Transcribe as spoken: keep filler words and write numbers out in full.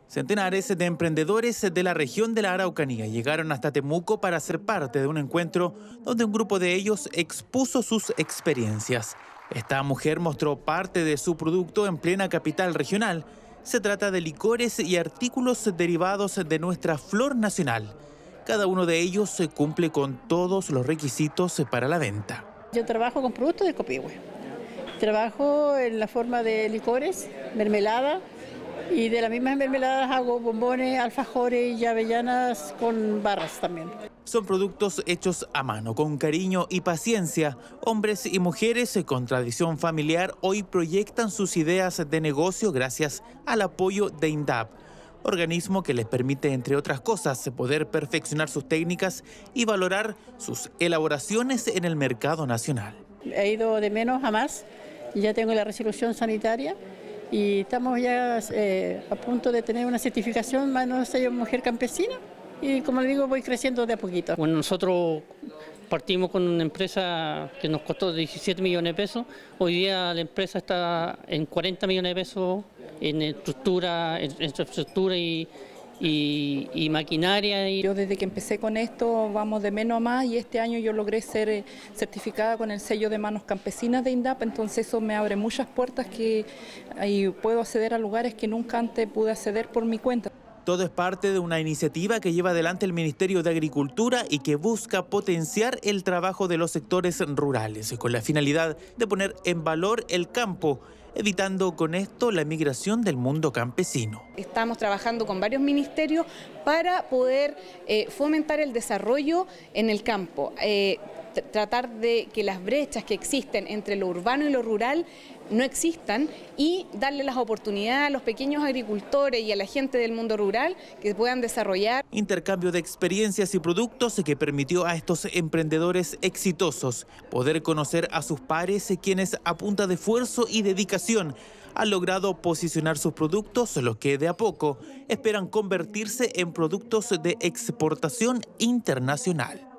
Centenares de emprendedores de la región de la Araucanía llegaron hasta Temuco para ser parte de un encuentro donde un grupo de ellos expuso sus experiencias. Esta mujer mostró parte de su producto en plena capital regional. Se trata de licores y artículos derivados de nuestra flor nacional. Cada uno de ellos cumple con todos los requisitos para la venta. Yo trabajo con productos de Copihue. Trabajo en la forma de licores, mermelada, y de las mismas mermeladas hago bombones, alfajores y avellanas con barras también. Son productos hechos a mano, con cariño y paciencia. Hombres y mujeres con tradición familiar hoy proyectan sus ideas de negocio gracias al apoyo de INDAP, organismo que les permite, entre otras cosas, poder perfeccionar sus técnicas y valorar sus elaboraciones en el mercado nacional. He ido de menos a más, ya tengo la resolución sanitaria y estamos ya eh, a punto de tener una certificación, más sello mujer campesina, y como le digo, voy creciendo de a poquito. Bueno, nosotros partimos con una empresa que nos costó diecisiete millones de pesos. Hoy día la empresa está en cuarenta millones de pesos en estructura, en infraestructura y, y, y maquinaria. Yo desde que empecé con esto vamos de menos a más, y este año yo logré ser certificada con el sello de manos campesinas de INDAP, entonces eso me abre muchas puertas que ahí puedo acceder a lugares que nunca antes pude acceder por mi cuenta. Todo es parte de una iniciativa que lleva adelante el Ministerio de Agricultura y que busca potenciar el trabajo de los sectores rurales, con la finalidad de poner en valor el campo, evitando con esto la migración del mundo campesino. Estamos trabajando con varios ministerios para poder eh, fomentar el desarrollo en el campo, eh, tratar de que las brechas que existen entre lo urbano y lo rural no existan y darle las oportunidades a los pequeños agricultores y a la gente del mundo rural que puedan desarrollar. Intercambio de experiencias y productos que permitió a estos emprendedores exitosos poder conocer a sus pares, quienes a punta de esfuerzo y dedicación han logrado posicionar sus productos, los que de a poco esperan convertirse en productos de exportación internacional.